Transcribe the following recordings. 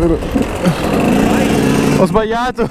vero? Ho sbagliato.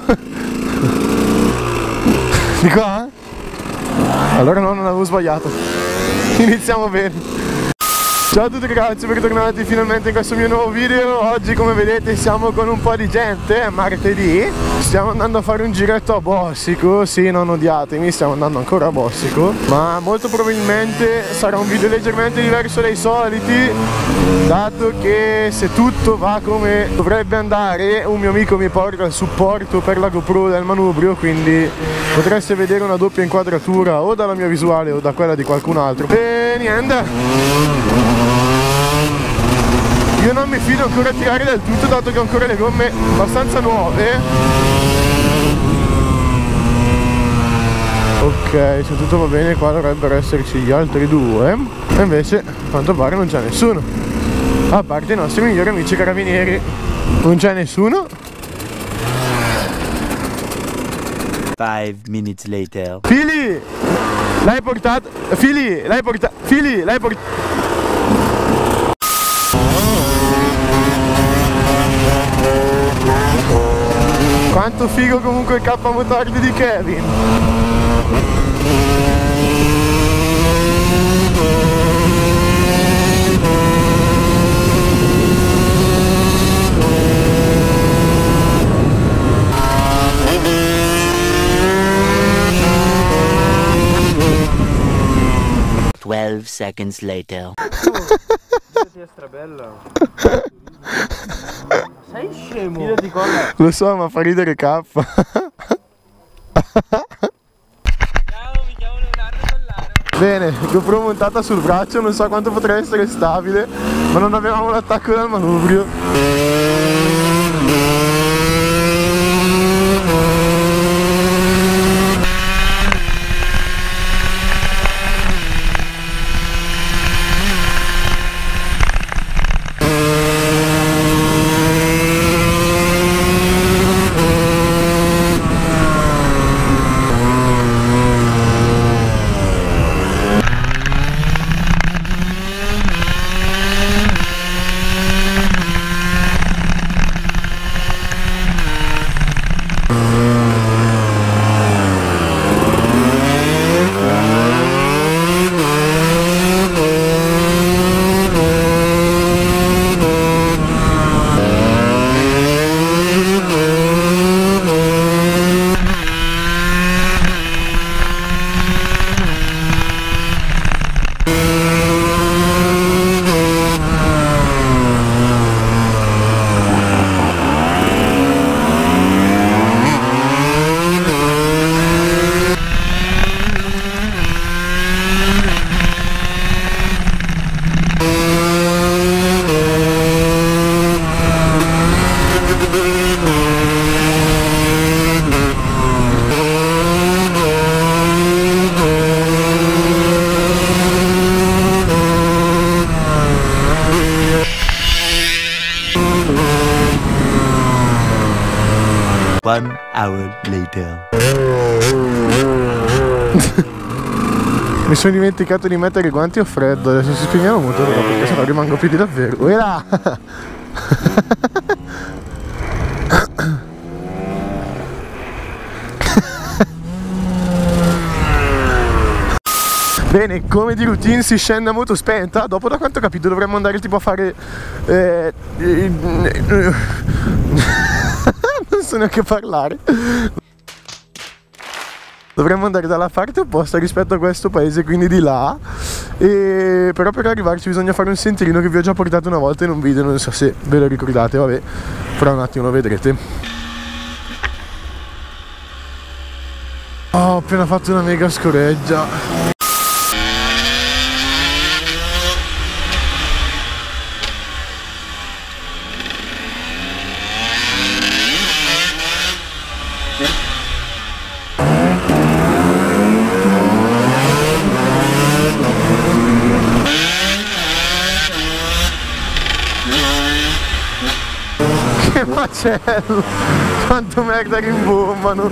Di qua? Allora no, non avevo sbagliato. Iniziamo bene. Ciao a tutti ragazzi, bentornati finalmente in questo mio nuovo video. Oggi come vedete siamo con un po' di gente, è martedì. Stiamo andando a fare un giretto a Bossico. Sì, non odiatemi, stiamo andando ancora a Bossico, ma molto probabilmente sarà un video leggermente diverso dai soliti, dato che se tutto va come dovrebbe andare un mio amico mi porta il supporto per la GoPro del manubrio, quindi potreste vedere una doppia inquadratura o dalla mia visuale o da quella di qualcun altro. E niente, io non mi fido ancora a tirare del tutto, dato che ho ancora le gomme abbastanza nuove. Ok, se tutto va bene qua dovrebbero esserci gli altri due, e invece a quanto pare non c'è nessuno, a parte i nostri migliori amici carabinieri. Non c'è nessuno. 5 minutes later. Fili! L'hai portato? Fili! L'hai portato? Fili! L'hai portato? Quanto figo comunque il K-motordi di Kevin. Twelve seconds later. È strabella. Sei scemo? Fidati con me. Lo so, ma fa ridere K. Ciao, mi chiamo Leonardo Collaro. Bene, GoPro montata sul braccio, non so quanto potrà essere stabile, ma non avevamo l'attacco dal manubrio. One hour later. Mi sono dimenticato di mettere i guanti, ho freddo, adesso si spegnerà il motore perché sennò rimango piedi davvero. Uela! Bene, come di routine si scende a moto spenta. Dopo, da quanto ho capito, dovremmo andare tipo a fare non so neanche parlare. Dovremmo andare dalla parte opposta rispetto a questo paese, quindi di là. Però per arrivarci bisogna fare un sentierino che vi ho già portato una volta in un video, non so se ve lo ricordate, vabbè, fra un attimo lo vedrete. Ho appena fatto una mega scoreggia. Che macello! Quanto merda rimbombano!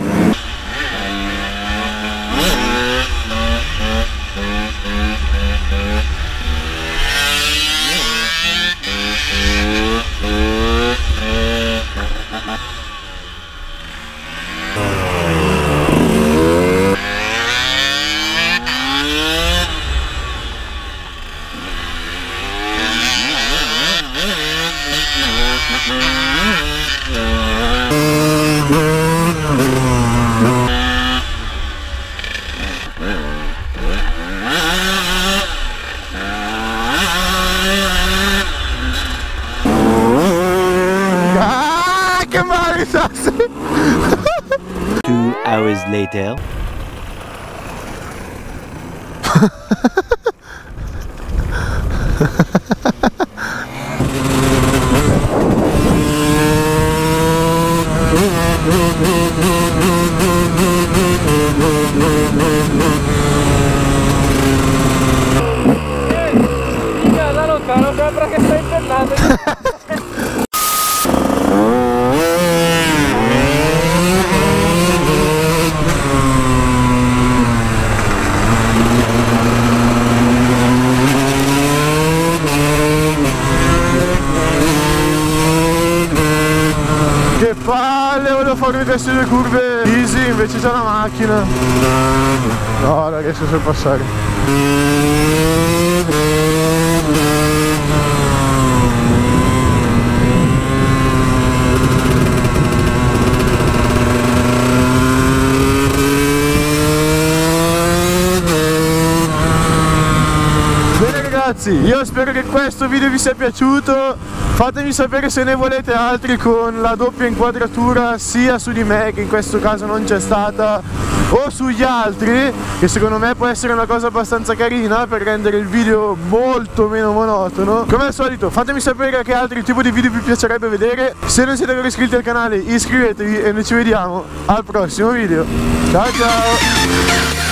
later. Da lontano sembra che stai impennato. Che palle, volevo farmi queste due curve easy, invece c'è una macchina. No, non riesco a sorpassare. Bene ragazzi, io spero che questo video vi sia piaciuto. Fatemi sapere se ne volete altri con la doppia inquadratura sia su di me, che in questo caso non c'è stata, o sugli altri, che secondo me può essere una cosa abbastanza carina per rendere il video molto meno monotono. Come al solito fatemi sapere che altri tipo di video vi piacerebbe vedere. Se non siete ancora iscritti al canale iscrivetevi e noi ci vediamo al prossimo video. Ciao ciao!